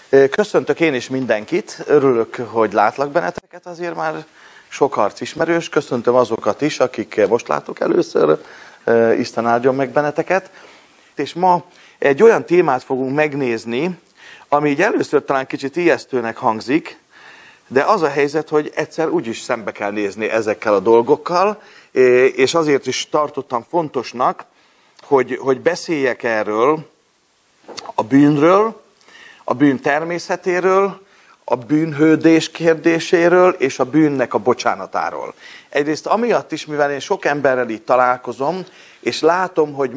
Köszöntök én is mindenkit, örülök, hogy látlak benneteket, azért már sok arc ismerős. Köszöntöm azokat is, akik most látok először, Isten áldjon meg benneteket. És ma egy olyan témát fogunk megnézni, ami így először talán kicsit ijesztőnek hangzik, de az a helyzet, hogy egyszer úgyis szembe kell nézni ezekkel a dolgokkal, és azért is tartottam fontosnak, hogy beszéljek erről, a bűnről, a bűn természetéről, a bűnhődés kérdéséről és a bűnnek a bocsánatáról. Egyrészt amiatt is, mivel én sok emberrel így találkozom, és látom, hogy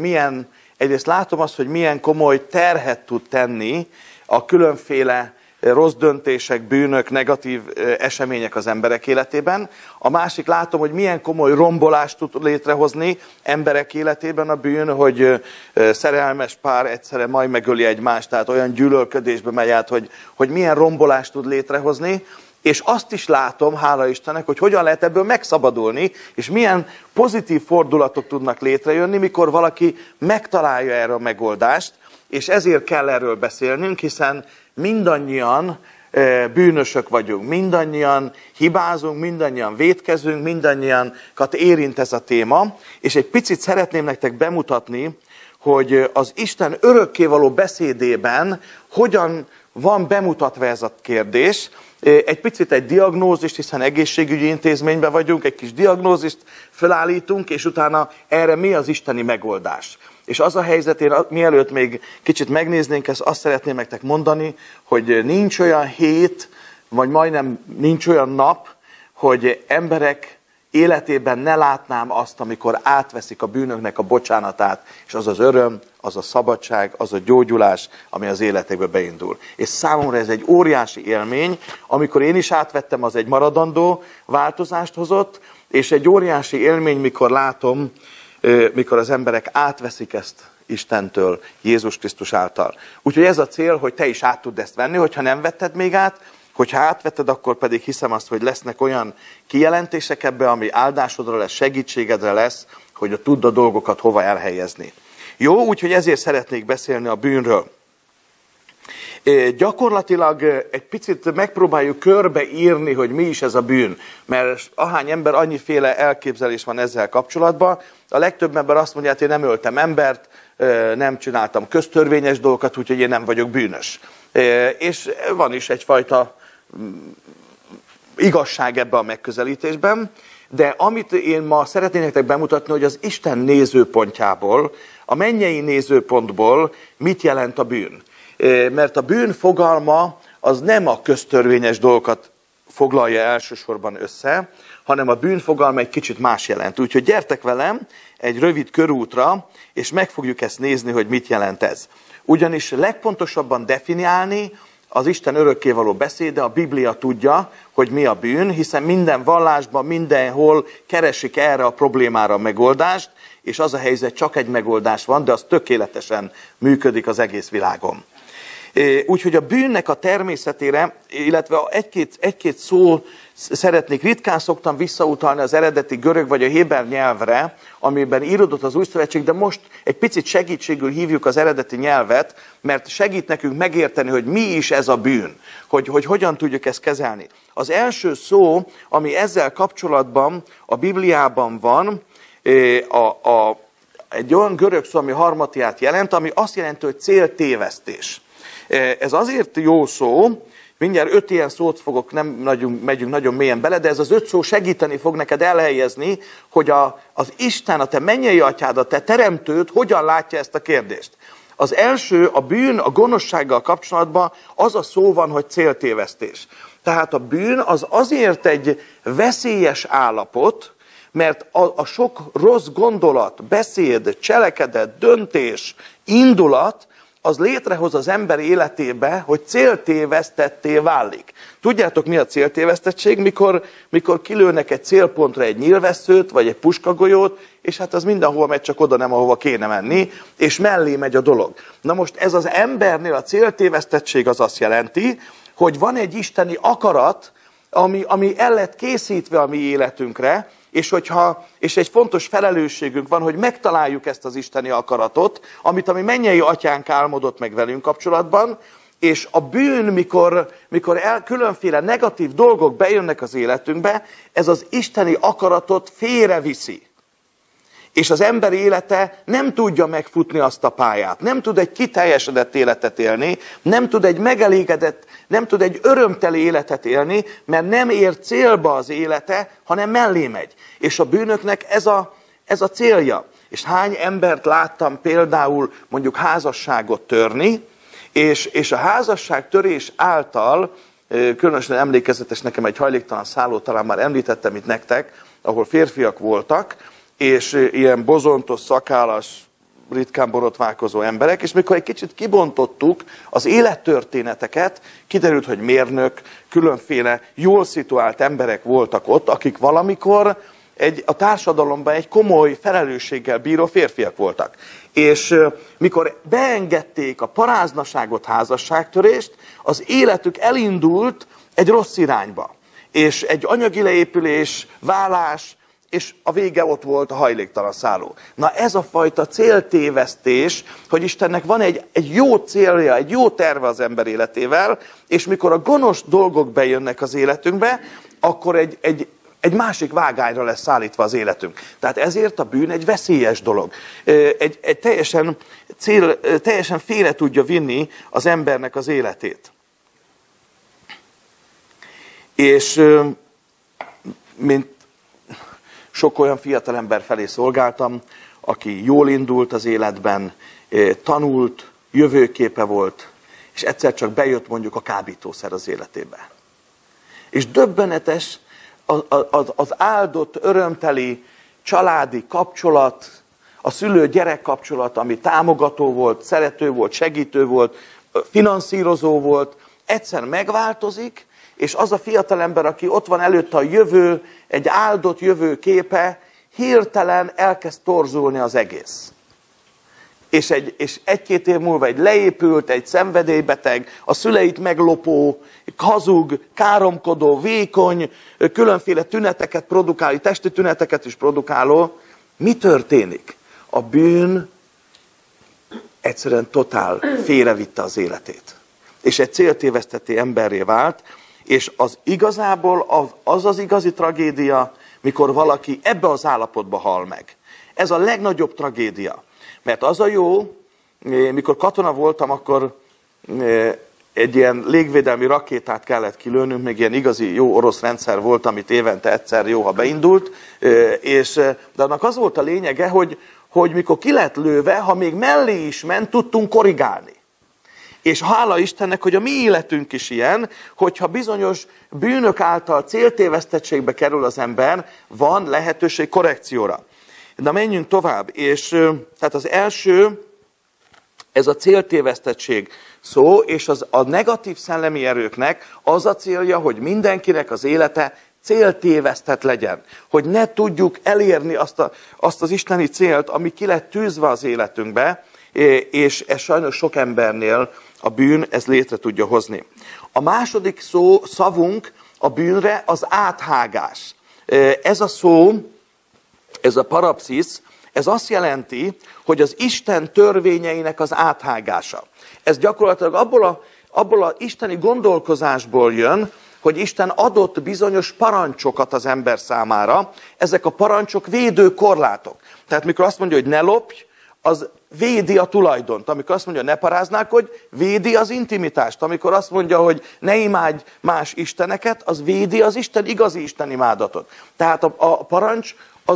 milyen komoly terhet tud tenni a különféle rossz döntések, bűnök, negatív események az emberek életében. A másik, látom, hogy milyen komoly rombolást tud létrehozni emberek életében a bűn, hogy szerelmes pár egyszerre majd megöli egymást, tehát olyan gyűlölködésbe megy át, hogy milyen rombolást tud létrehozni. És azt is látom, hála Istennek, hogy hogyan lehet ebből megszabadulni, és milyen pozitív fordulatok tudnak létrejönni, mikor valaki megtalálja erre a megoldást, és ezért kell erről beszélnünk, hiszen mindannyian bűnösök vagyunk, mindannyian hibázunk, mindannyian vétkezünk, mindannyiankat érint ez a téma, és egy picit szeretném nektek bemutatni, hogy az Isten örökkévaló beszédében hogyan van bemutatva ez a kérdés. Egy picit egy diagnózist, hiszen egészségügyi intézményben vagyunk, egy kis diagnózist felállítunk, és utána erre mi az isteni megoldás. És az a helyzet, én mielőtt még kicsit megnéznénk ezt, azt szeretném nektek mondani, hogy nincs olyan hét, vagy majdnem nincs olyan nap, hogy emberek életében ne látnám azt, amikor átveszik a bűnöknek a bocsánatát, és az az öröm, az a szabadság, az a gyógyulás, ami az életekbe beindul. És számomra ez egy óriási élmény, amikor én is átvettem, az egy maradandó változást hozott, és egy óriási élmény, mikor látom, mikor az emberek átveszik ezt Istentől, Jézus Krisztus által. Úgyhogy ez a cél, hogy te is át tudd ezt venni, hogyha nem vetted még át, hogyha átvetted, akkor pedig hiszem azt, hogy lesznek olyan kijelentések ebbe, ami áldásodra lesz, segítségedre lesz, hogy tudd a dolgokat hova elhelyezni. Jó, úgyhogy ezért szeretnék beszélni a bűnről. Gyakorlatilag egy picit megpróbáljuk körbeírni, hogy mi is ez a bűn. Mert ahány ember, annyiféle elképzelés van ezzel kapcsolatban. A legtöbb ember azt mondja, hogy én nem öltem embert, nem csináltam köztörvényes dolgokat, úgyhogy én nem vagyok bűnös. És van is egyfajta igazság ebbe a megközelítésben, de amit én ma szeretnék nektek bemutatni, hogy az Isten nézőpontjából, a mennyei nézőpontból mit jelent a bűn. Mert a bűn fogalma az nem a köztörvényes dolgokat foglalja elsősorban össze, hanem a bűn fogalma egy kicsit más jelent. Úgyhogy gyertek velem egy rövid körútra, és meg fogjuk ezt nézni, hogy mit jelent ez. Ugyanis legpontosabban definiálni az Isten örökkévaló beszéde, a Biblia tudja, hogy mi a bűn, hiszen minden vallásban, mindenhol keresik erre a problémára a megoldást, és az a helyzet, csak egy megoldás van, de az tökéletesen működik az egész világon. Úgyhogy a bűnnek a természetére, illetve egy-két szó szeretnék, ritkán szoktam visszautalni az eredeti görög vagy a héber nyelvre, amiben íródott az Új Szövetség, de most egy picit segítségül hívjuk az eredeti nyelvet, mert segít nekünk megérteni, hogy mi is ez a bűn, hogy hogyan tudjuk ezt kezelni. Az első szó, ami ezzel kapcsolatban a Bibliában van, egy olyan görög szó, ami harmatiát jelent, ami azt jelenti, hogy céltévesztés. Ez azért jó szó, mindjárt 5 ilyen szót fogok, nem megyünk nagyon mélyen bele, de ez az 5 szó segíteni fog neked elhelyezni, hogy az Isten, a te mennyei atyád, a te teremtőd hogyan látja ezt a kérdést. Az első, a bűn, a gonoszsággal kapcsolatban az a szó van, hogy céltévesztés. Tehát a bűn az azért egy veszélyes állapot, mert a sok rossz gondolat, beszéd, cselekedet, döntés, indulat, az létrehoz az ember életébe, hogy céltévesztetté válik. Tudjátok, mi a céltévesztettség? Mikor kilőnek egy célpontra egy nyílvesszőt, vagy egy puskagolyót, és hát az mindenhova megy, csak oda nem, ahova kéne menni, és mellé megy a dolog. Na most ez az embernél a céltévesztettség az azt jelenti, hogy van egy isteni akarat, ami el lett készítve a mi életünkre, és egy fontos felelősségünk van, hogy megtaláljuk ezt az isteni akaratot, amit a mi mennyei atyánk álmodott meg velünk kapcsolatban, És a bűn, mikor különféle negatív dolgok bejönnek az életünkbe, ez az isteni akaratot félreviszi. És az ember élete nem tudja megfutni azt a pályát, nem tud egy kiteljesedett életet élni, nem tud egy megelégedett, nem tud egy örömteli életet élni, mert nem ér célba az élete, hanem mellé megy. És a bűnöknek ez a célja. És hány embert láttam például mondjuk házasságot törni, és a házasságtörés által, különösen emlékezetes nekem egy hajléktalan szálló, talán már említettem itt nektek, ahol férfiak voltak, és ilyen bozontos, szakállas, ritkán borotválkozó emberek, és mikor egy kicsit kibontottuk az élettörténeteket, kiderült, hogy mérnök, különféle jól szituált emberek voltak ott, akik valamikor a társadalomban egy komoly felelősséggel bíró férfiak voltak. És mikor beengedték a paráznaságot, házasságtörést, az életük elindult egy rossz irányba. És egy anyagi leépülés, válás, és a vége ott volt a hajléktalan szálló. Na ez a fajta céltévesztés, hogy Istennek van egy jó célja, egy jó terve az ember életével, és mikor a gonosz dolgok bejönnek az életünkbe, akkor egy másik vágányra lesz szállítva az életünk. Tehát ezért a bűn egy veszélyes dolog. Teljesen félre tudja vinni az embernek az életét. És mint sok olyan fiatalember felé szolgáltam, aki jól indult az életben, tanult, jövőképe volt, és egyszer csak bejött mondjuk a kábítószer az életébe. És döbbenetes az áldott, örömteli családi kapcsolat, a szülő-gyerek kapcsolat, ami támogató volt, szerető volt, segítő volt, finanszírozó volt, egyszer megváltozik, és az a fiatalember, aki ott van előtte a jövő, egy áldott jövő képe, hirtelen elkezd torzulni az egész. És egy-két év múlva egy leépült, egy szenvedélybeteg, a szüleit meglopó, hazug, káromkodó, vékony, különféle tüneteket produkáló, testi tüneteket is produkáló. Mi történik? A bűn egyszerűen totál félrevitte az életét. És egy céltévesztetté emberré vált, és igazából az igazi tragédia, mikor valaki ebbe az állapotba hal meg. Ez a legnagyobb tragédia. Mert az a jó, mikor katona voltam, akkor egy ilyen légvédelmi rakétát kellett kilőnünk, még ilyen igazi jó orosz rendszer volt, amit évente egyszer jó, ha beindult, de annak az volt a lényege, hogy mikor ki lett lőve, ha még mellé is ment, tudtunk korrigálni. És hála Istennek, hogy a mi életünk is ilyen, hogyha bizonyos bűnök által céltévesztettségbe kerül az ember, van lehetőség korrekcióra. De menjünk tovább, és tehát az első, ez a céltévesztettség szó, és a negatív szellemi erőknek az a célja, hogy mindenkinek az élete céltévesztett legyen. Hogy ne tudjuk elérni azt az isteni célt, ami ki lett tűzve az életünkbe, és ez sajnos sok embernél a bűn ez létre tudja hozni. A második szavunk a bűnre az áthágás. Ez a szó, ez a parapszis, ez azt jelenti, hogy az Isten törvényeinek az áthágása. Ez gyakorlatilag abból a isteni gondolkozásból jön, hogy Isten adott bizonyos parancsokat az ember számára, ezek a parancsok védőkorlátok. Tehát mikor azt mondja, hogy ne lopj, az védi a tulajdont. Amikor azt mondja, ne paráználkodj, védi az intimitást. Amikor azt mondja, hogy ne imádj más isteneket, az védi az igazi Isten imádatot. Tehát a parancs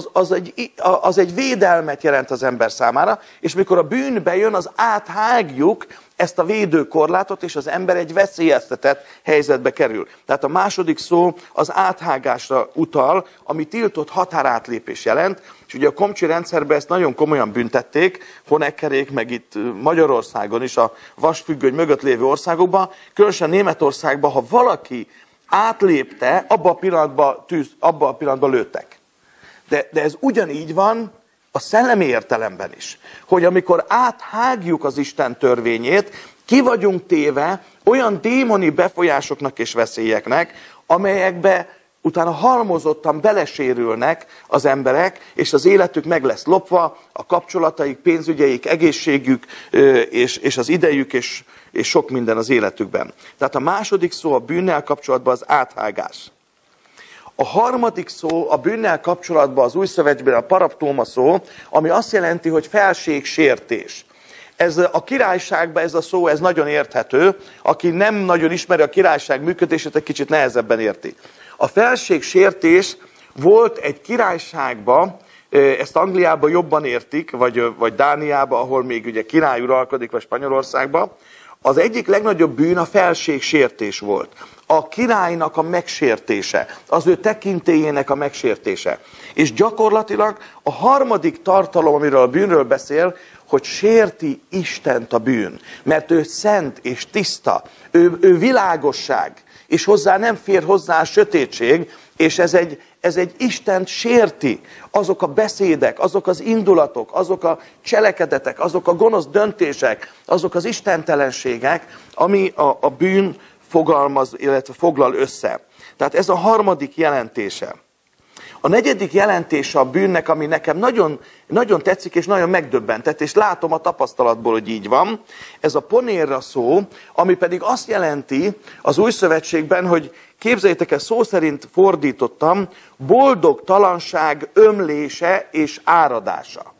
az egy védelmet jelent az ember számára, és mikor a bűn bejön, az áthágjuk ezt a védőkorlátot, és az ember egy veszélyeztetett helyzetbe kerül. Tehát a második szó az áthágásra utal, ami tiltott határátlépés jelent, és ugye a komcsi rendszerben ezt nagyon komolyan büntették, Honeckerék, meg itt Magyarországon is, a vasfüggöny mögött lévő országokban, különösen Németországban, ha valaki átlépte, abban a pillanatban lőttek. De ez ugyanígy van a szellemi értelemben is. Hogy amikor áthágjuk az Isten törvényét, ki vagyunk téve olyan démoni befolyásoknak és veszélyeknek, amelyekbe utána halmozottan belesérülnek az emberek, és az életük meg lesz lopva, a kapcsolataik, pénzügyeik, egészségük, és az idejük, és sok minden az életükben. Tehát a második szó a bűnnel kapcsolatban az áthágás. A harmadik szó a bűnnel kapcsolatban az Új Szövetségben a paraptóma szó, ami azt jelenti, hogy felségsértés. Ez a királyságban ez a szó, ez nagyon érthető. Aki nem nagyon ismeri a királyság működését, egy kicsit nehezebben érti. A felségsértés volt egy királyságban, ezt Angliában jobban értik, vagy Dániában, ahol még ugye király uralkodik, vagy Spanyolországban. Az egyik legnagyobb bűn a felségsértés volt. A királynak a megsértése, az ő tekintélyének a megsértése. És gyakorlatilag a harmadik tartalom, amiről a bűnről beszél, hogy sérti Istent a bűn. Mert ő szent és tiszta, ő világosság, és hozzá nem fér hozzá a sötétség, és ez egy Istent sérti. Azok a beszédek, azok az indulatok, azok a cselekedetek, azok a gonosz döntések, azok az istentelenségek, ami a bűn fogalmaz, illetve foglal össze. Tehát ez a harmadik jelentése. A negyedik jelentése a bűnnek, ami nekem nagyon, nagyon tetszik, és nagyon megdöbbentett, és látom a tapasztalatból, hogy így van. Ez a ponéra szó, ami pedig azt jelenti az Új Szövetségben, hogy képzeljétek el, szó szerint fordítottam, boldogtalanság ömlése és áradása.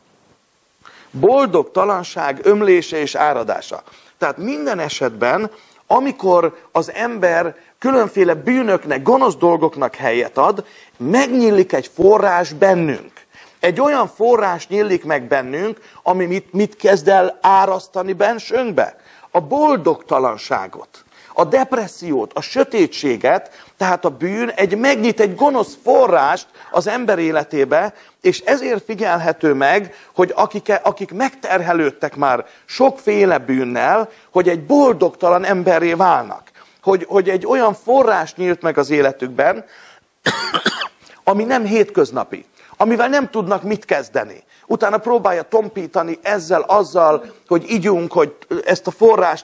Boldogtalanság ömlése és áradása. Tehát minden esetben, amikor az ember különféle bűnöknek, gonosz dolgoknak helyet ad, megnyílik egy forrás bennünk. Egy olyan forrás nyílik meg bennünk, ami mit kezd el árasztani bensőnkbe? A boldogtalanságot, a depressziót, a sötétséget, tehát a bűn megnyit egy gonosz forrást az ember életébe, és ezért figyelhető meg, hogy akik megterhelődtek már sokféle bűnnel, hogy egy boldogtalan emberré válnak. Hogy egy olyan forrás nyílt meg az életükben, ami nem hétköznapi, amivel nem tudnak mit kezdeni. Utána próbálja tompítani ezzel, azzal, hogy igyunk, hogy ezt a forrást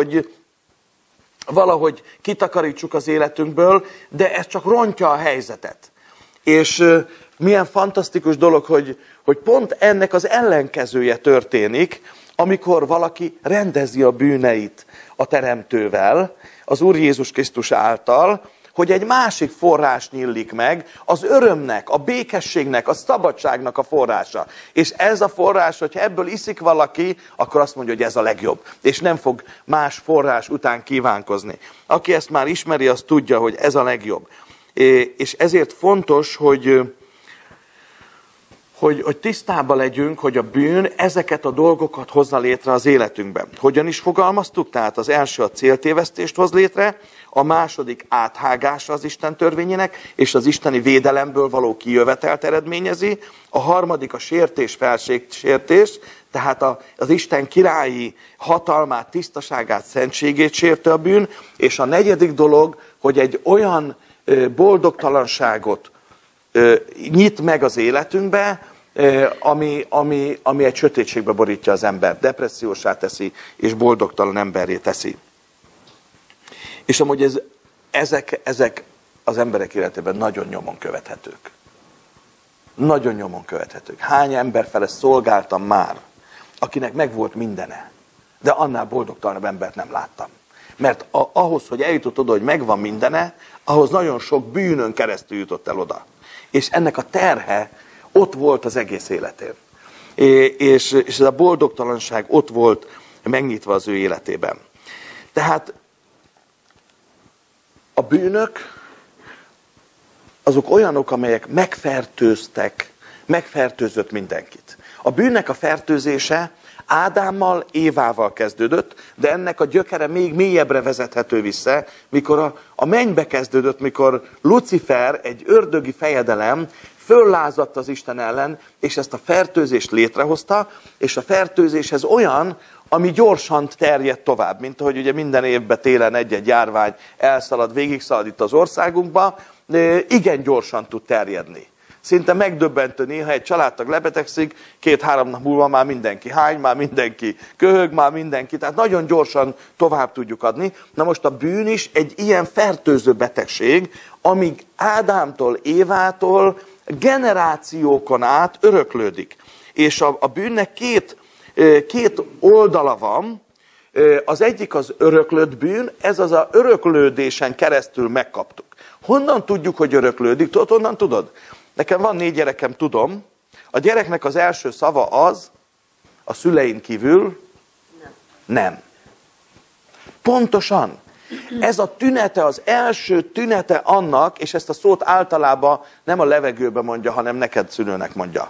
valahogy kitakarítsuk az életünkből, de ez csak rontja a helyzetet. És milyen fantasztikus dolog, hogy pont ennek az ellenkezője történik, amikor valaki rendezi a bűneit a Teremtővel, az Úr Jézus Krisztus által, hogy egy másik forrás nyílik meg, az örömnek, a békességnek, a szabadságnak a forrása. És ez a forrás, hogyha ebből iszik valaki, akkor azt mondja, hogy ez a legjobb. És nem fog más forrás után kívánkozni. Aki ezt már ismeri, az tudja, hogy ez a legjobb. És ezért fontos, hogy tisztában legyünk, hogy a bűn ezeket a dolgokat hozza létre az életünkben. Hogyan is fogalmaztuk? Tehát az első a céltévesztést hoz létre, a második áthágása az Isten törvényének, és az isteni védelemből való kijövetelt eredményezi, a harmadik a sértés, tehát az Isten királyi hatalmát, tisztaságát, szentségét sérti a bűn, és a negyedik dolog, hogy egy olyan boldogtalanságot nyit meg az életünkbe, ami egy sötétségbe borítja az embert, depressziósá teszi, és boldogtalan emberré teszi. És amúgy ezek az emberek életében nagyon nyomon követhetők. Nagyon nyomon követhetők. Hány emberfele szolgáltam már, akinek megvolt mindene, de annál boldogtalanabb embert nem láttam. Mert ahhoz, hogy eljutott oda, hogy megvan mindene, ahhoz nagyon sok bűnön keresztül jutott el oda. És ennek a terhe ott volt az egész életén. És ez a boldogtalanság ott volt megnyitva az ő életében. Tehát a bűnök azok olyanok, amelyek megfertőzött mindenkit. A bűnnek a fertőzése Ádámmal, Évával kezdődött, de ennek a gyökere még mélyebbre vezethető vissza, mikor a mennybe kezdődött, mikor Lucifer, egy ördögi fejedelem, föllázadt az Isten ellen, és ezt a fertőzést létrehozta, és a fertőzés ez olyan, ami gyorsan terjed tovább, mint ahogy ugye minden évben télen egy-egy járvány elszalad, végigszalad itt az országunkba, igen gyorsan tud terjedni. Szinte megdöbbentő néha egy családtag lebetegszik, 2-3 nap múlva már mindenki hány, már mindenki köhög, már mindenki, tehát nagyon gyorsan tovább tudjuk adni. Na most a bűn is egy ilyen fertőző betegség, amíg Ádámtól, Évától generációkon át öröklődik. És a bűnnek két oldala van. Az egyik az öröklött bűn, ez az a öröklődésen keresztül megkaptuk. Honnan tudjuk, hogy öröklődik? Tudod, honnan tudod? Nekem van 4 gyerekem, tudom. A gyereknek az első szava az, a szülein kívül, nem. Pontosan. Ez a tünete, az első tünete annak, és ezt a szót általában nem a levegőbe mondja, hanem neked szülőnek mondja.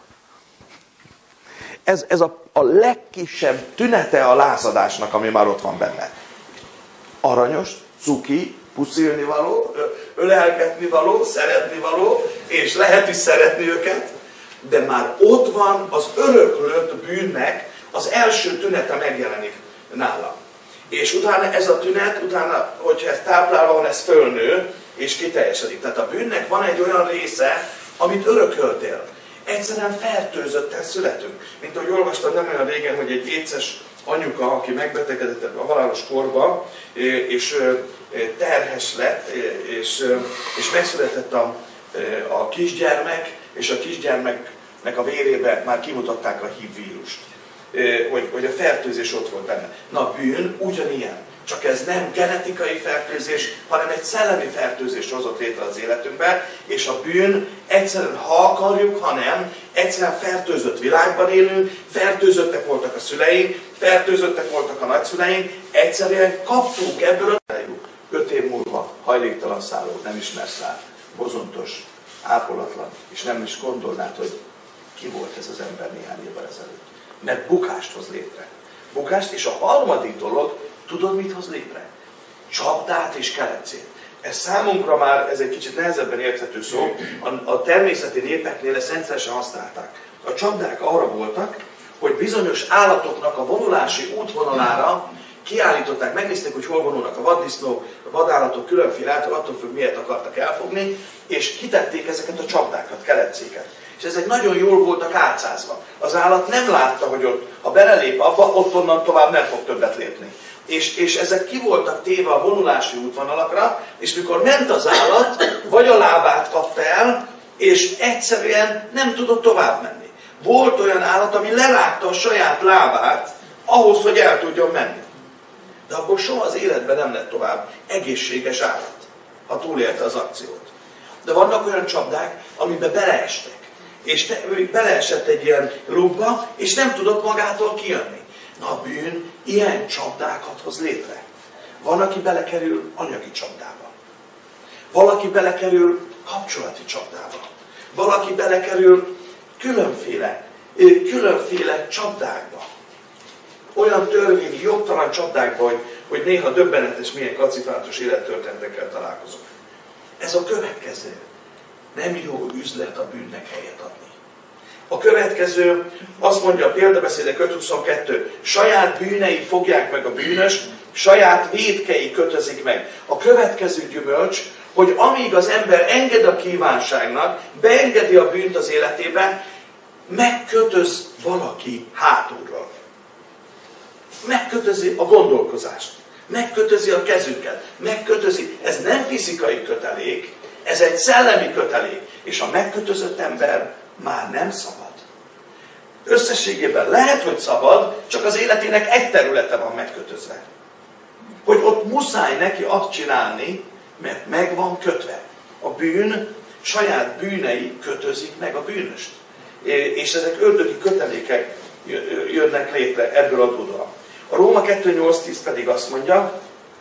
Ez a legkisebb tünete a lázadásnak, ami már ott van benne. Aranyos, cuki, puszilni való, ölelgetni való, szeretni való, és lehet is szeretni őket, de már ott van az öröklött bűnnek az első tünete megjelenik nála. És utána ez a tünet, utána, hogyha ez táplálva van, ez fölnő, és kiteljesedik. Tehát a bűnnek van egy olyan része, amit örököltél. Egyszerűen fertőzötten születünk. Mint ahogy olvastam nem olyan régen, hogy egy éces anyuka, aki megbetegedett a halálos korba, és terhes lett, és megszületett a kisgyermek, és a kisgyermeknek a vérébe már kimutatták a HIV vírust. Hogy a fertőzés ott volt benne. Na a bűn ugyanilyen. Csak ez nem genetikai fertőzés, hanem egy szellemi fertőzést hozott létre az életünkben, és a bűn egyszerűen, ha akarjuk, ha nem, egyszerűen fertőzött világban élünk, fertőzöttek voltak a szüleink, fertőzöttek voltak a nagyszüleink, egyszerűen kaptunk ebből a 5 év múlva hajléktalan szálló, nem ismersz rá, bozontos, ápolatlan, és nem is gondolnád, hogy ki volt ez az ember néhány évvel ezelőtt. Mert bukást hoz létre. Bukást, és a harmadik dolog, tudod, mit hoz létre? Csapdát és kelepcét. Ez számunkra már, ez egy kicsit nehezebben érthető szó, a természeti népeknél ezt rendszeresen használták. A csapdák arra voltak, hogy bizonyos állatoknak a vonulási útvonalára kiállították, megnézték, hogy hol vonulnak a vaddisznók, a vadállatok, különféle állatok, attól függ, miért akartak elfogni, és kitették ezeket a csapdákat, kelepcéket. És ezek nagyon jól voltak átszázva. Az állat nem látta, hogy ott, ha belelép abba, ott onnan tovább nem fog többet lépni. És ezek ki voltak téve a vonulási útvonalakra, és mikor ment az állat, vagy a lábát kapta el, és egyszerűen nem tudott tovább menni. Volt olyan állat, ami lerágta a saját lábát, ahhoz, hogy el tudjon menni. De akkor soha az életben nem lett tovább egészséges állat, ha túlélte az akciót. De vannak olyan csapdák, amiben beleestek. És beleesett egy ilyen lukba, és nem tudott magától kijönni. Na a bűn ilyen csapdákat hoz létre. Van, aki belekerül anyagi csapdába. Valaki belekerül kapcsolati csapdába. Valaki belekerül különféle csapdákba. Olyan törvényi, jogtalan csapdákba, hogy néha döbbenetes, milyen kacifántos élettörténetekkel találkozunk. Ez a következő. Nem jó üzlet a bűnnek helyet adni. A következő, azt mondja a példabeszédek 5.22, saját bűnei fogják meg a bűnöst, saját vétkei kötözik meg. A következő gyümölcs, hogy amíg az ember enged a kívánságnak, beengedi a bűnt az életébe, megkötöz valaki hátulról. Megkötözi a gondolkozást, megkötözi a kezünket, megkötözi, ez nem fizikai kötelék, ez egy szellemi kötelék, és a megkötözött ember már nem szabad. Összességében lehet, hogy szabad, csak az életének egy területe van megkötözve. Hogy ott muszáj neki azt csinálni, mert meg van kötve. A bűn, saját bűnei kötözik meg a bűnöst. És ezek ördögi kötelékek jönnek létre ebből adódóan. A Róma 2.8.10 pedig azt mondja,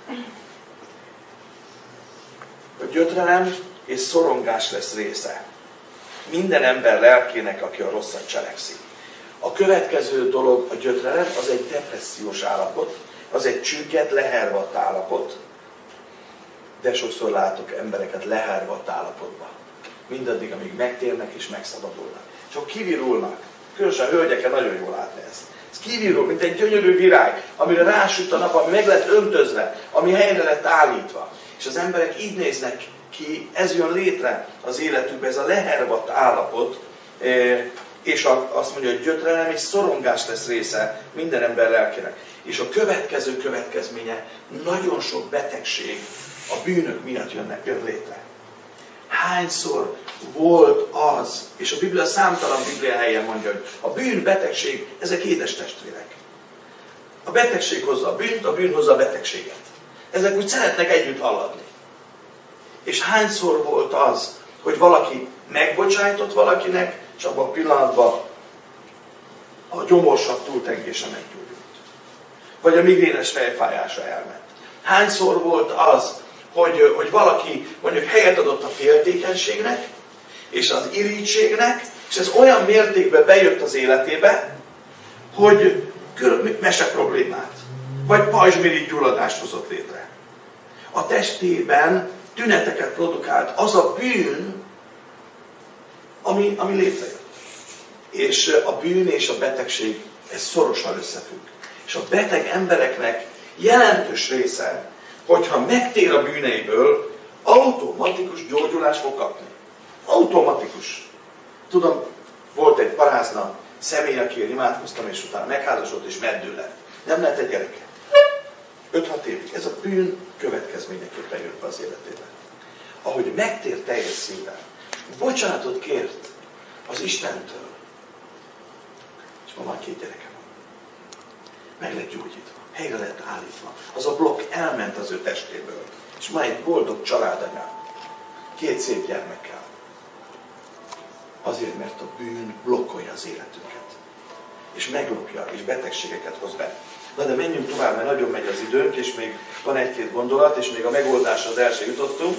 hogy gyötrelem és szorongás lesz része minden ember lelkének, aki a rosszat cselekszi. A következő dolog, a gyötrelem, az egy depressziós állapot, az egy csügged, lehervadt állapot. De sokszor látok embereket lehervadt állapotban. Mindaddig, amíg megtérnek és megszabadulnak. Csak kivirulnak. Különösen a hölgyeken nagyon jól látni ezt. Ez kivirul, mint egy gyönyörű virág, amire rásüt a nap, ami meg lett öntözve, ami helyre lett állítva. És az emberek így néznek ki ez jön létre az életünkbe, ez a lehervadt állapot, és azt mondja, hogy gyötrelem és szorongás lesz része minden ember lelkének. És a következő következménye, nagyon sok betegség a bűnök miatt jön létre. Hányszor volt az, és a Biblia számtalan Biblia helyen mondja, hogy a bűn, betegség, ezek édes testvérek. A betegség hozza a bűnt, a bűn hozza a betegséget. Ezek úgy szeretnek együtt haladni. És hányszor volt az, hogy valaki megbocsájtott valakinek, és abban a pillanatban a gyomorsav túltengése meggyógyult. Vagy a migrénes fejfájása elment. Hányszor volt az, hogy valaki mondjuk helyet adott a féltékenységnek, és az irítségnek, és ez olyan mértékben bejött az életébe, hogy mese problémát, vagy pajzsmirigy gyulladást hozott létre. A testében tüneteket produkált az a bűn, ami létrejött. És a bűn és a betegség, ez szorosan összefügg. És a beteg embereknek jelentős része, hogyha megtér a bűneiből, automatikus gyógyulást fog kapni. Automatikus. Tudom, volt egy parázna személy, akiért imádkoztam, és utána megházasodott és meddő lett. Nem lett egy gyereke. 5-6 évig. Ez a bűn következményeképpen jött be az életébe. Ahogy megtér teljes szívvel, bocsánatot kért az Istentől, és ma már 2 gyereke van. Meg lett gyógyítva, helyre lett állítva. Az a blokk elment az ő testéből, és ma egy boldog családanya, 2 szép gyermekkel. Azért, mert a bűn blokkolja az életünket. És meglopja, és betegségeket hoz be. Na de menjünk tovább, mert nagyon megy az időnk, és még van 1-2 gondolat, és még a megoldáshoz el se jutottunk.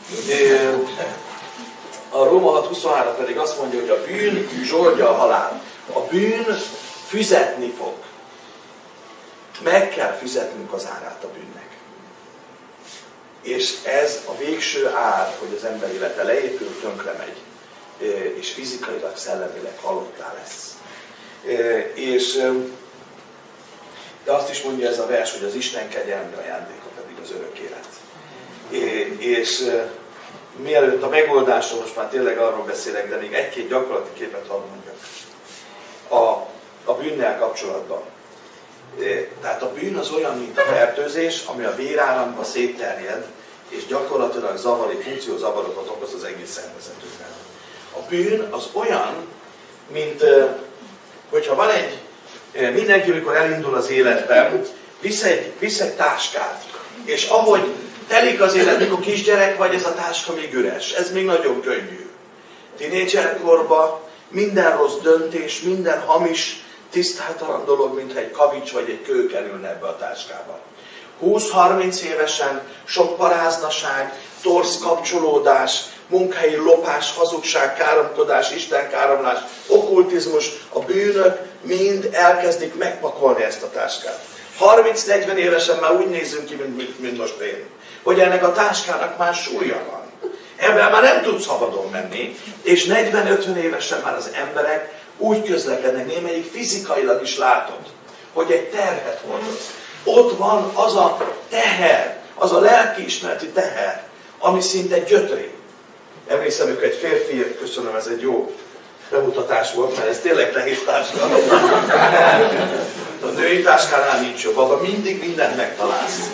A Róma 6.23 pedig azt mondja, hogy a bűn zsordja a halál. A bűn fizetni fog. Meg kell fizetnünk az árát a bűnnek. És ez a végső ár, hogy az ember élete leépül, tönkre megy, és fizikailag, szellemileg halottá lesz. De azt is mondja ez a vers, hogy az Isten kegyelmi ajándéka pedig az örök élet. És mielőtt a megoldásról most már tényleg arról beszélek, de még 1-2 gyakorlati képet hadd mondjak. A bűnnel kapcsolatban. Tehát a bűn az olyan, mint a fertőzés, ami a véráramba szétterjed, és gyakorlatilag funkciózavarokat okoz az egész szervezetünkben. A bűn az olyan, mint hogyha van egy, mindenki, amikor elindul az életben, visz egy táskát, és ahogy telik az élet, mikor kisgyerek vagy, ez a táska még üres, ez még nagyon könnyű. Tínédzserkorban minden rossz döntés, minden hamis, tisztátalan dolog, mintha egy kavics vagy egy kő kerülne ebbe a táskába. 20-30 évesen sok paráznaság, torz kapcsolódás, munkahelyi lopás, hazugság, káromkodás, istenkáromlás, okkultizmus, a bűnök mind elkezdik megpakolni ezt a táskát. 30-40 évesen már úgy nézünk ki, mint most én, hogy ennek a táskának már súlya van. Ebben már nem tud szabadon menni, és 40-50 évesen már az emberek úgy közlekednek, némelyik fizikailag is látod, hogy egy terhet hordoz. Ott van az a teher, az a lelkiismereti teher, ami szinte gyötri. Emlékszem, amikor egy férfi, köszönöm, ez egy jó bemutatás volt, mert ez tényleg nehéz táska. A női táskánál nincs jobb, abban mindig mindent megtalálsz.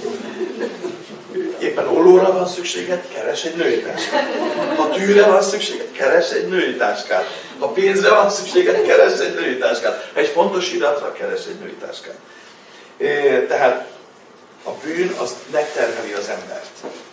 Éppen ollóra van szükséged, keres egy női táskát. Ha tűre van szükséged, keres egy női táskát. Ha pénzre van szükséged, keres egy női táskát. Ha egy fontos iratra, keres egy női táskát. Tehát a bűn az megterheli az embert.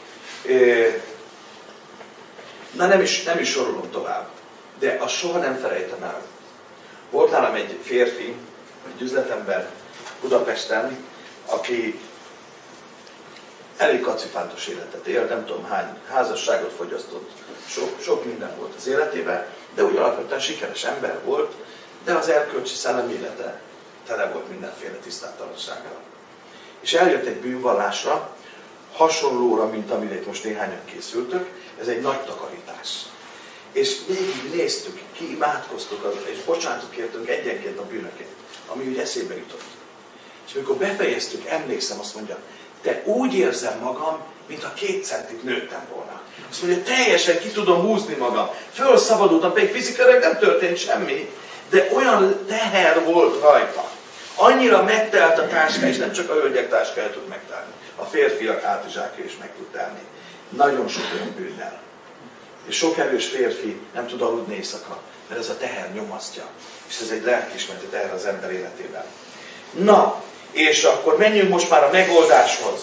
Na nem is sorolom tovább, de azt soha nem felejtem el. Volt nálam egy férfi, egy üzletember Budapesten, aki elég kacifántos életet élt, nem tudom hány házasságot fogyasztott, sok minden volt az életében, de úgy alapvetően sikeres ember volt, de az erkölcsi szellemi élete tele volt mindenféle tisztátalansággal. És eljött egy bűnvallásra, hasonlóra, mint amire itt most néhányan készültök, ez egy nagy takarítás. És végig néztük, kiimádkoztuk, és bocsánatot kértünk egyenként a bűnökért, ami úgy eszébe jutott. És amikor befejeztük, emlékszem, azt mondja, de úgy érzem magam, mintha 2 centit nőttem volna. Azt mondja, teljesen ki tudom húzni magam. Fölszabadultam, pedig fizikailag nem történt semmi, de olyan teher volt rajta. Annyira megtelt a táská, és nem csak a hölgyek táskája tud megtelni. A férfiak hátizsákja is meg tud telni. Nagyon sok olyan bűnnel. És sok erős férfi nem tud aludni éjszaka, mert ez a teher nyomasztja. És ez egy lelkiismereti teher az ember életében. Na, és akkor menjünk most már a megoldáshoz.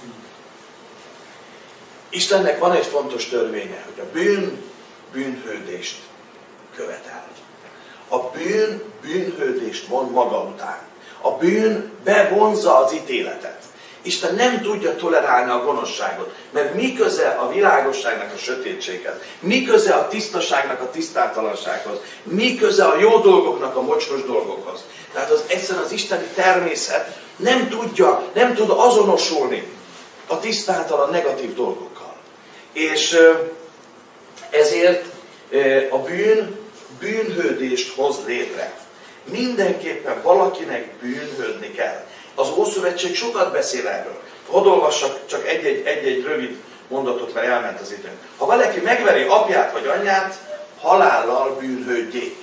Istennek van egy fontos törvénye, hogy a bűn bűnhődést követel. A bűn bűnhődést von maga után. A bűn bevonza az ítéletet. Isten nem tudja tolerálni a gonoszságot, mert mi köze a világosságnak a sötétséghez, mi köze a tisztaságnak a tisztátalansághoz, mi köze a jó dolgoknak a mocskos dolgokhoz. Tehát egyszerűen az isteni természet nem tud azonosulni a tisztátalan negatív dolgokkal. És ezért a bűn bűnhődést hoz létre. Mindenképpen valakinek bűnhődni kell. Az Ószövetség sokat beszél erről. Hadd olvassak csak egy rövid mondatot, mert elment az időnk. Ha valaki megveri apját vagy anyját, halállal bűnhődjék.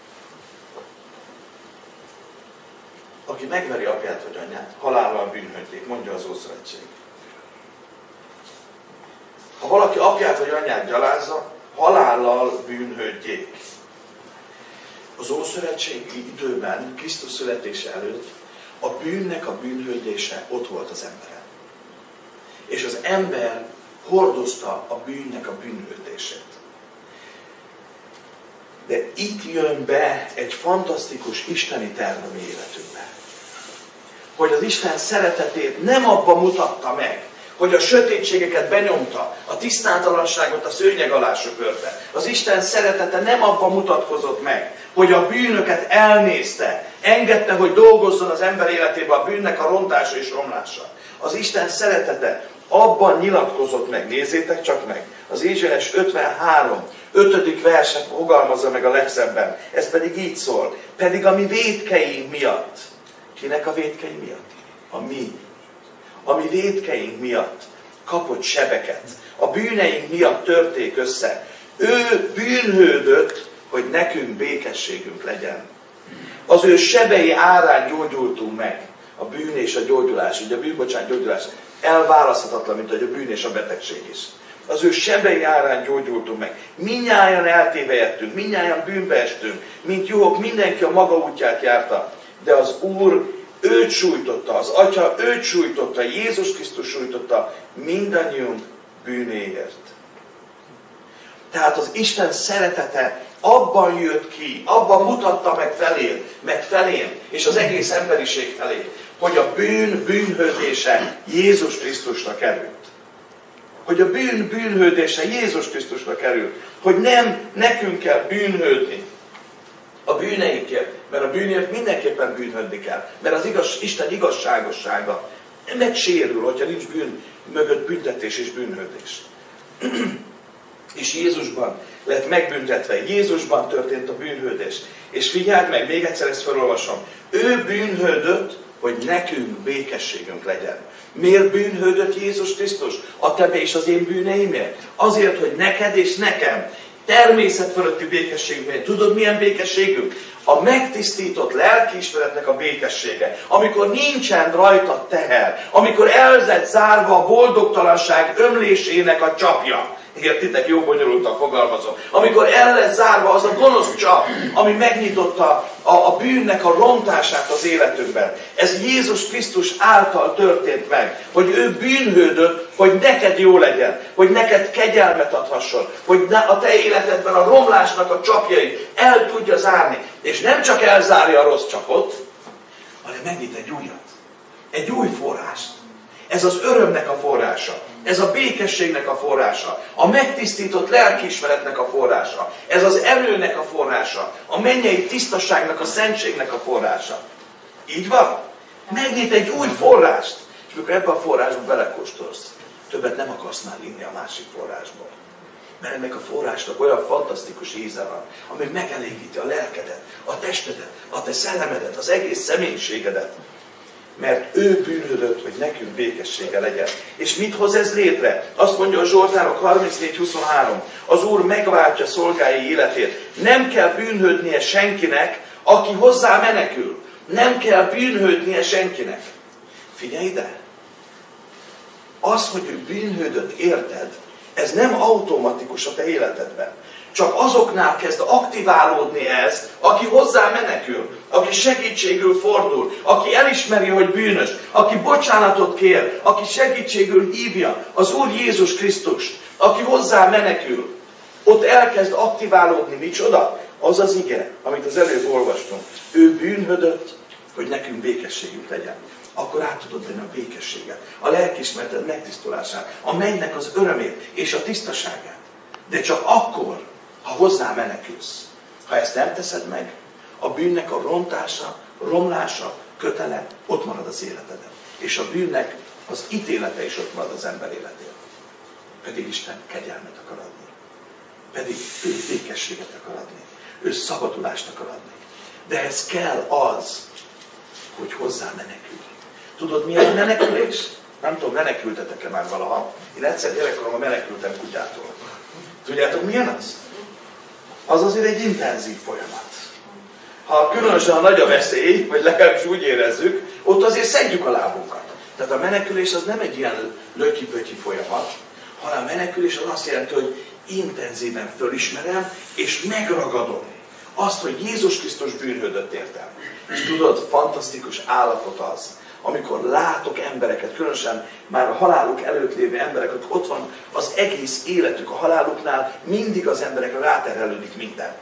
Aki megveri apját vagy anyját, halállal bűnhődjék, mondja az Ószövetség. Ha valaki apját vagy anyját gyalázza, halállal bűnhődjék. Az ószövetségi időben, Krisztus születése előtt a bűnnek a bűnhődése ott volt az emberen. És az ember hordozta a bűnnek a bűnhődését. De itt jön be egy fantasztikus isteni terv a mi életünkbe. Hogy az Isten szeretetét nem abba mutatta meg, hogy a sötétségeket benyomta, a tisztátalanságot a szőnyeg alá söpörte. Az Isten szeretete nem abban mutatkozott meg, hogy a bűnöket elnézte, engedte, hogy dolgozzon az ember életében a bűnnek a rontása és romlása. Az Isten szeretete abban nyilatkozott meg, nézzétek csak meg, az Ézsaiás 53, 5. verset fogalmazza meg a legszebben. Ez pedig így szól. Pedig a mi vétkeink miatt. Kinek a vétkei miatt? A mi. A mi vétkeink miatt kapott sebeket. A bűneink miatt törték össze. Ő bűnhődött, hogy nekünk békességünk legyen. Az ő sebei árán gyógyultunk meg. A bűn és a gyógyulás, ugye a bűnbocsánat gyógyulás elválaszthatatlan, mint hogy a bűn és a betegség is. Az ő sebei árán gyógyultunk meg. Mindnyájan eltévejedtünk, mindnyájan bűnbe estünk, mint juhok, mindenki a maga útját járta. De az Úr őt sújtotta, az Atya őt sújtotta, Jézus Krisztus sújtotta mindannyiunk bűnéért. Tehát az Isten szeretete abban jött ki, abban mutatta meg felén, és az egész emberiség felé, hogy a bűn bűnhődése Jézus Krisztusra került. Hogy a bűn bűnhődése Jézus Krisztusra került. Hogy nem nekünk kell bűnhődni a bűneinkért, mert a bűnért mindenképpen bűnhődni kell. Mert az Isten igazságossága megsérül, hogyha nincs bűn mögött büntetés és bűnhődés. És Jézusban lett megbüntetve, Jézusban történt a bűnhődés. És figyeld meg, még egyszer ezt felolvasom. Ő bűnhődött, hogy nekünk békességünk legyen. Miért bűnhődött Jézus Krisztus? A te és az én bűneimért? Azért, hogy neked és nekem természet fölötti békességünk legyen. Tudod, milyen békességünk? A megtisztított lelkiismeretnek a békessége. Amikor nincsen rajta teher. Amikor el lett zárva a boldogtalanság ömlésének a csapja. Értitek, jó bonyolultan fogalmazom. Amikor el lett zárva az a gonosz csap, ami megnyitotta a bűnnek a rontását az életünkben. Ez Jézus Krisztus által történt meg, hogy ő bűnhődött, hogy neked jó legyen, hogy neked kegyelmet adhasson, hogy a te életedben a romlásnak a csapjait el tudja zárni. És nem csak elzárja a rossz csapot, hanem megnyit egy újat. Egy új forrást. Ez az örömnek a forrása. Ez a békességnek a forrása. A megtisztított lelkiismeretnek a forrása. Ez az erőnek a forrása. A mennyei tisztaságnak, a szentségnek a forrása. Így van? Megnyit egy új forrást. És amikor ebben a forrásban belekóstolsz, többet nem akarsz már inni a másik forrásból. Mert ennek a forrásnak olyan fantasztikus íze van, ami megelégíti a lelkedet, a testedet, a te szellemedet, az egész személyiségedet. Mert ő bűnhődött, hogy nekünk békessége legyen. És mit hoz ez létre? Azt mondja a Zsoltárok 34:23. Az Úr megváltja szolgái életét. Nem kell bűnhődnie senkinek, aki hozzá menekül. Nem kell bűnhődnie senkinek. Figyelj ide! Az, hogy ő bűnhődött, érted, ez nem automatikus a te életedben. Csak azoknál kezd aktiválódni ez, aki hozzá menekül, aki segítségül fordul, aki elismeri, hogy bűnös, aki bocsánatot kér, aki segítségül hívja az Úr Jézus Krisztust, aki hozzá menekül. Ott elkezd aktiválódni micsoda? Az az ige, amit az előbb olvastunk. Ő bűnhődött, hogy nekünk békességünk legyen. Akkor át tudod venni a békességet, a lelkiismereted megtisztulását, a mennynek az örömét és a tisztaságát. De csak akkor, ha hozzá menekülsz. Ha ezt nem teszed meg, a bűnnek a rontása, romlása, kötele ott marad az életeden. És a bűnnek az ítélete is ott marad az ember életében. Pedig Isten kegyelmet akar adni. Pedig ő békességet akar adni. Ő szabadulást akar adni. De ez kell az, hogy hozzá menekülj. Tudod, milyen a menekülés? Nem tudom, menekültetek-e már valaha? Én egyszer gyerekkoromban menekültem kutyától. Tudjátok, milyen az? Az azért egy intenzív folyamat. Ha különösen nagy a veszély, vagy legalábbis úgy érezzük, ott azért szedjük a lábunkat. Tehát a menekülés az nem egy ilyen lötyi-pötyi folyamat, hanem a menekülés az azt jelenti, hogy intenzíven fölismerem, és megragadom azt, hogy Jézus Krisztus bűnhődött értem. És tudod, fantasztikus állapot az, amikor látok embereket, különösen már a haláluk előtt lévő emberek, akik ott van az egész életük a haláluknál, mindig az emberekre ráterhelődik minden.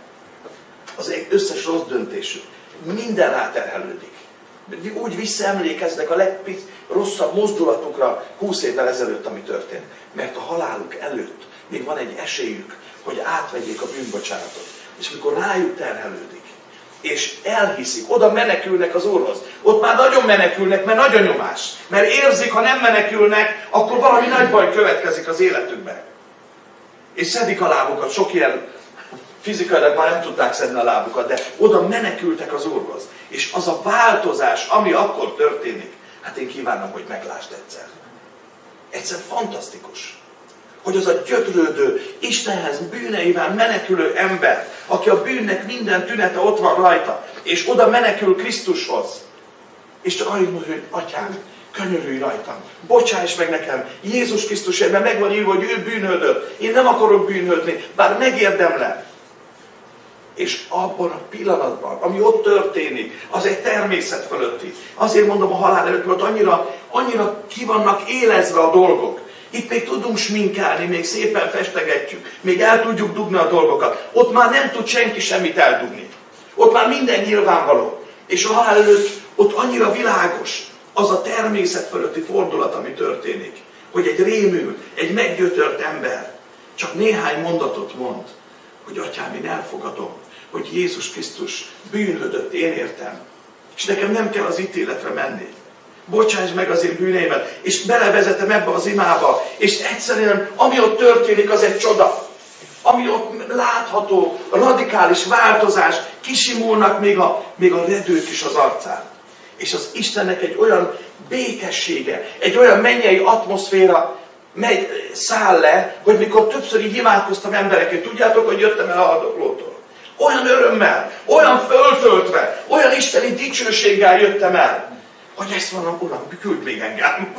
Az összes rossz döntésük, minden ráterhelődik. Úgy visszaemlékeznek a legrosszabb mozdulatukra 20 évvel ezelőtt, ami történt. Mert a haláluk előtt még van egy esélyük, hogy átvegyék a bűnbocsánatot. És mikor rájuk terhelődik, és elhiszik, oda menekülnek az Úrhoz. Ott már nagyon menekülnek, mert nagy a nyomás. Mert érzik, ha nem menekülnek, akkor valami nagy baj következik az életükben. És szedik a lábukat, sok ilyen fizikailag már nem tudták szedni a lábukat, de oda menekültek az Úrhoz. És az a változás, ami akkor történik, hát én kívánom, hogy meglásd egyszer. Egyszer fantasztikus. Hogy az a gyötrődő, Istenhez bűneivel menekülő ember, aki a bűnnek minden tünete ott van rajta, és oda menekül Krisztushoz. És csak annyit mondja, hogy Atyám, könyörülj rajtam, bocsáss meg nekem, Jézus Krisztusért, mert meg van írva, hogy ő bűnhődött. Én nem akarok bűnhődni, bár megérdemlem. És abban a pillanatban, ami ott történik, az egy természet fölötti. Azért mondom a halál előtt, mert annyira ki vannak élezve a dolgok. Itt még tudunk sminkelni, még szépen festegetjük, még el tudjuk dugni a dolgokat. Ott már nem tud senki semmit eldugni. Ott már minden nyilvánvaló. És a halál előtt ott annyira világos az a természet fölötti fordulat, ami történik. Hogy egy rémült, egy meggyötört ember csak néhány mondatot mond, hogy Atyám, én elfogadom, hogy Jézus Krisztus bűnhődött, én értem. És nekem nem kell az ítéletre menni. Bocsáss meg az én bűneimet, és belevezetem ebbe az imába, és egyszerűen, ami ott történik, az egy csoda. Ami ott látható, radikális változás, kisimulnak még a redők is az arcán. És az Istennek egy olyan békessége, egy olyan mennyei atmoszféra száll le, hogy mikor többször így imádkoztam emberekért, tudjátok, hogy jöttem el a haldoklótól. Olyan örömmel, olyan föltöltve, olyan isteni dicsőséggel jöttem el, hogy ezt mondom, Uram, küldj még engem.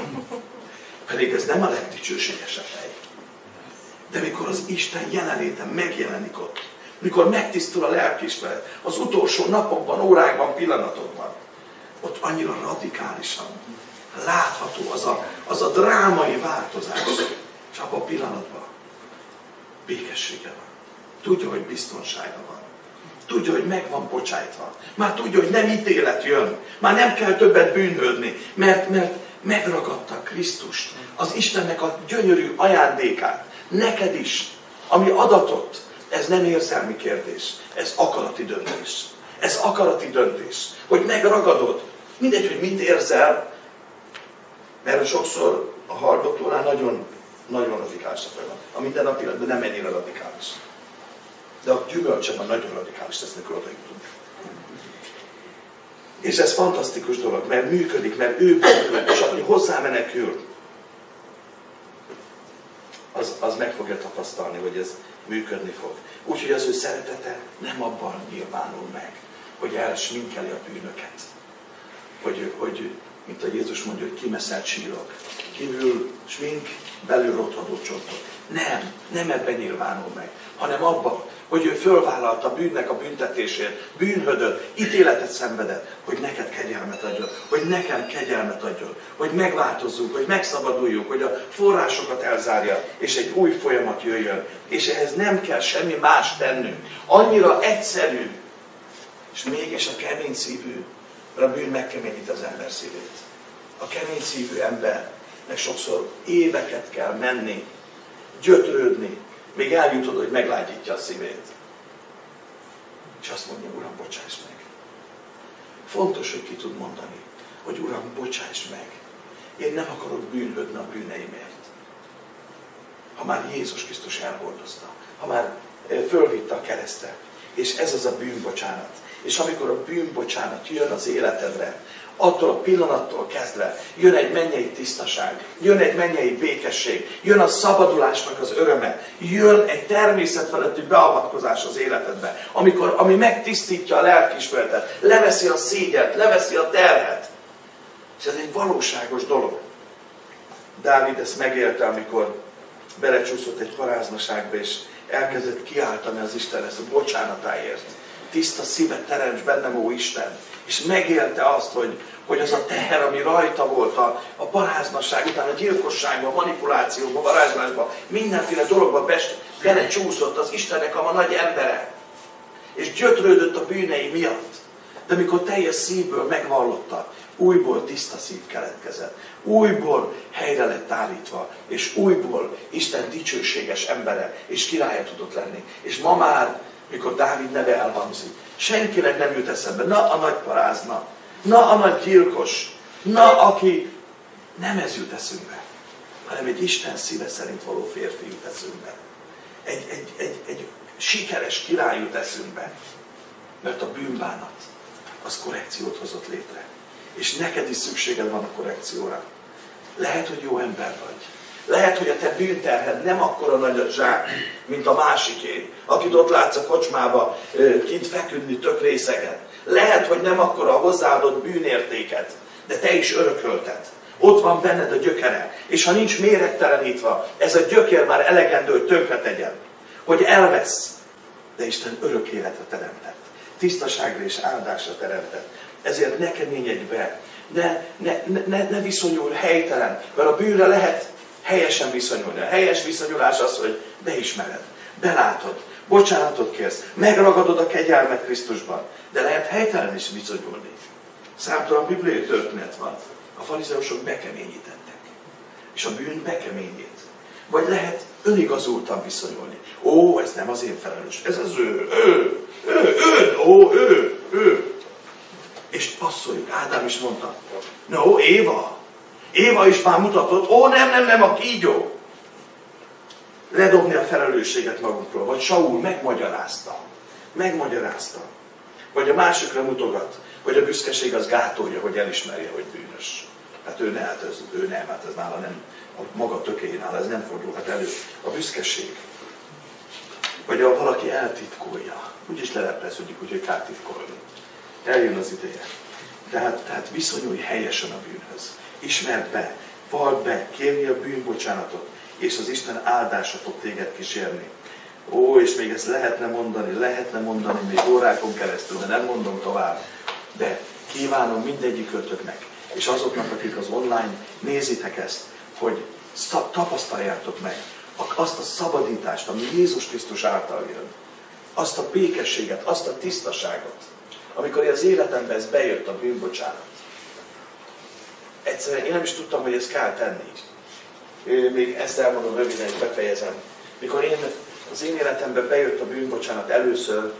Pedig ez nem a legdicsőségesebb hely. De mikor az Isten jelenléte megjelenik ott, mikor megtisztul a lelkiismeret, az utolsó napokban, órákban, pillanatokban, ott annyira radikálisan látható az a drámai változás, és abban a pillanatban békessége van. Tudja, hogy biztonsága van. Tudja, hogy meg van bocsájtva. Már tudja, hogy nem ítélet jön. Már nem kell többet bűnhődni, mert megragadta Krisztust, az Istennek a gyönyörű ajándékát. Neked is, ami adatot, ez nem érzelmi kérdés, ez akarati döntés. Ez akarati döntés, hogy megragadod. Mindegy, hogy mit érzel, mert sokszor a haldoklónál nagyon, nagyon radikális a folyamat. A mindennapi életben nem ennyire radikális. De a gyümölcseben nagyon radikális, ezt mikor odajutunk. És ez fantasztikus dolog, mert működik, mert ő bűnöd, és aki hozzámenekül, az meg fogja tapasztalni, hogy ez működni fog. Úgyhogy az ő szeretete nem abban nyilvánul meg, hogy elsminkeli a bűnöket. Hogy mint a Jézus mondja, hogy kimeszelt sírok. Kívül smink, belül rothadó csontok. Nem ebben nyilvánul meg, hanem abban, hogy ő fölvállalta a bűnnek a büntetésért, bűnhödött, ítéletet szenvedett, hogy neked kegyelmet adjon, hogy nekem kegyelmet adjon, hogy megváltozzunk, hogy megszabaduljunk, hogy a forrásokat elzárja, és egy új folyamat jöjjön. És ehhez nem kell semmi más tennünk. Annyira egyszerű, és mégis a kemény szívű, mert a bűn megkeményít az ember szívét. A kemény szívű embernek sokszor éveket kell menni, gyötrődni, még eljutod, hogy meglágyítja a szívét. És azt mondja, Uram, bocsáss meg. Fontos, hogy ki tud mondani, hogy Uram, bocsáss meg. Én nem akarok bűnhödni a bűneimért. Ha már Jézus Krisztus elhordozta, ha már fölvitte a keresztre, és ez az a bűnbocsánat. És amikor a bűnbocsánat jön az életedre, attól a pillanattól kezdve jön egy mennyei tisztaság, jön egy mennyei békesség, jön a szabadulásnak az öröme, jön egy természetfeletti beavatkozás az életedbe, ami megtisztítja a lelkiismeretet, leveszi a szégyent, leveszi a terhet. És ez egy valóságos dolog. Dávid ezt megélte, amikor belecsúszott egy paráznaságba, és elkezdett kiáltani az Istenhez a bocsánatáért. Tiszta szívet teremts bennem, ó Isten! És megélte azt, hogy az a teher, ami rajta volt a paráznasság után, a gyilkosságban, a manipulációban, a varázslásban, mindenféle dologba belecsúszott az Istennek a nagy embere. És gyötrődött a bűnei miatt. De amikor teljes szívből megvallotta, újból tiszta szív keletkezett. Újból helyre lett állítva, és újból Isten dicsőséges embere és királya tudott lenni. És ma már, mikor Dávid neve elhangzik, senkinek nem jut eszembe, na a nagy parázna, na a nagy gyilkos, na aki, nem ez jut eszünkbe, hanem egy Isten szíve szerint való férfi jut eszünkbe. Egy sikeres király jut eszünkbe, mert a bűnbánat az korrekciót hozott létre. És neked is szükséged van a korrekcióra. Lehet, hogy jó ember vagy. Lehet, hogy a te bűnterhed nem akkora nagy a zsák, mint a másiké, akit ott látsz a kocsmába kint feküdni tök részegen. Lehet, hogy nem akkora a hozzáadott bűnértéket, de te is örökölted. Ott van benned a gyökere, és ha nincs méregtelenítve, ez a gyökér már elegendő, hogy tönkre tegyen. Hogy elvesz, de Isten örök életre teremtett. Tisztaságra és áldásra teremtett. Ezért ne keményedj be, ne viszonyulj helytelen, mert a bűnre lehet helyesen viszonyulni. A helyes viszonyulás az, hogy beismered, belátod, bocsánatot kérsz, megragadod a kegyelmet Krisztusban, de lehet helytelen is viszonyulni. Számtalan bibliai történet van. A farizeusok bekeményítettek, és a bűn bekeményít. Vagy lehet önigazultan viszonyulni. Ó, ez nem az én felelős, ez az ő. És passzoljuk, Ádám is mondta, no, Éva is már mutatott, ó, nem, a kígyó. Ledobni a felelősséget magunkról, vagy Saul megmagyarázta. Vagy a másikra mutogat, hogy a büszkeség az gátolja, hogy elismerje, hogy bűnös. Hát ő nem, ez nála nem, a maga tökéjénál ez nem fordulhat elő. A büszkeség. Vagy ha valaki eltitkolja, úgyis lelepleződik, úgyhogy kár titkolni. Eljön az ideje. Tehát viszonyulj helyesen a bűnhöz. Ismerd be, vald be, kérni a bűnbocsánatot, és az Isten áldása fog téged kísérni. Ó, és még ezt lehetne mondani még órákon keresztül, de nem mondom tovább. De kívánom mindegyikőtöknek, és azoknak, akik az online nézitek ezt, hogy tapasztaljátok meg azt a szabadítást, ami Jézus Krisztus által jön. Azt a békességet, azt a tisztaságot, amikor az életemben ez bejött a bűnbocsánat. Egyszerűen én nem is tudtam, hogy ezt kell tenni. Még ezt elmondom röviden, és befejezem. Mikor az én életemben bejött a bűnbocsánat először,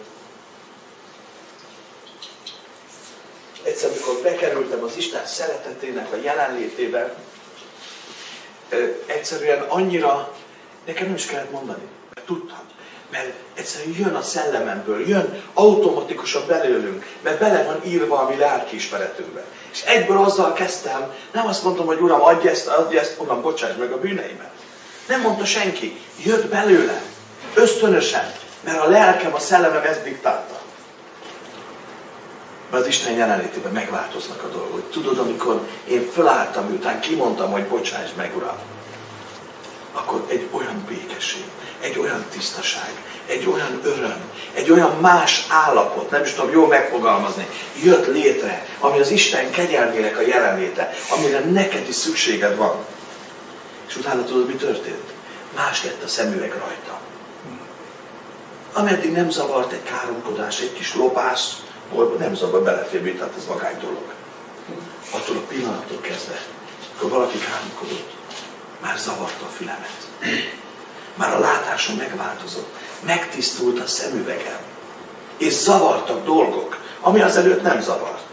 egyszer, mikor bekerültem az Isten szeretetének a jelenlétébe, egyszerűen annyira, nekem nem is kellett mondani, mert tudtam. Mert egyszerűen jön a szellememből, jön automatikusan belőlünk, mert bele van írva a mi lelkiismeretünkbe. És egyből azzal kezdtem, nem azt mondtam, hogy Uram, adj ezt, Uram, bocsáss meg a bűneimet. Nem mondta senki, jött belőle, ösztönösen, mert a lelkem, a szellemem ezt diktálta. Mert az Isten jelenlétében megváltoznak a dolgok. Tudod, amikor én fölálltam, miután kimondtam, hogy bocsáss meg, Uram, akkor egy olyan békesség, egy olyan tisztaság, egy olyan öröm, egy olyan más állapot, nem is tudom jól megfogalmazni, jött létre, ami az Isten kegyelmének a jelenléte, amire neked is szükséged van. És utána tudod, mi történt? Más lett a szemüveg rajta. Ameddig nem zavart egy káromkodás, egy kis lopás, nem zavar, belefér, tehát ez magány dolog. Attól a pillanattól kezdve, akkor valaki káromkodott, már zavarta a fülemet. Már a látásom megváltozott, megtisztult a szemüvegem. És zavartak dolgok, ami azelőtt nem zavart.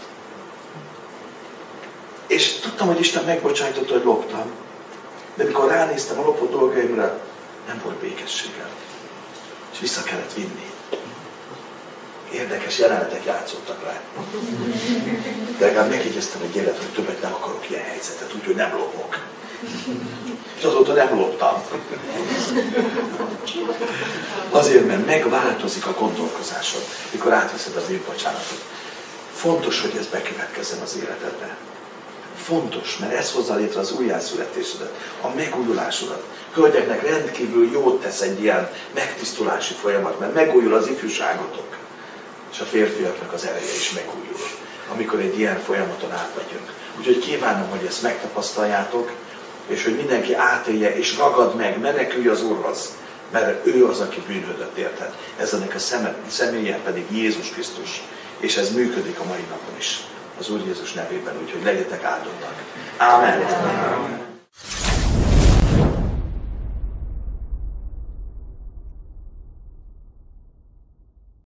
És tudtam, hogy Isten megbocsájtotta, hogy loptam. De mikor ránéztem a lopott dolgaimra, nem volt békességem. És vissza kellett vinni. Érdekes jelenetek játszottak rá. De legalább megjegyeztem egy élet, hogy többet nem akarok ilyen helyzetet, úgyhogy nem lopok. És azóta nem loptam. Azért, mert megváltozik a gondolkozásod, mikor átveszed az bűnbocsánatot. Fontos, hogy ez bekövetkezzen az életedben. Fontos, mert ez hozza létre az újjászületésedet, a megújulásodat. Hölgyeknek rendkívül jót tesz egy ilyen megtisztulási folyamat, mert megújul az ifjúságotok. És a férfiaknak az ereje is megújul, amikor egy ilyen folyamaton átmegyünk. Úgyhogy kívánom, hogy ezt megtapasztaljátok, és hogy mindenki átélje, és ragad meg, menekülj az Úrhoz, mert ő az, aki bűnhődött, érted. Ez ennek a személye pedig Jézus Krisztus, és ez működik a mai napon is, az Úr Jézus nevében, úgyhogy legyetek áldottak. Ámen.